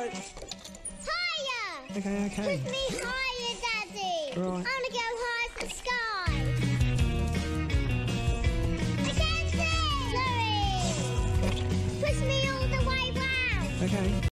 Higher! Okay. Push me higher, Daddy! Right. I want to go high as the sky! I can't see! Zoe! Push me all the way round! Okay.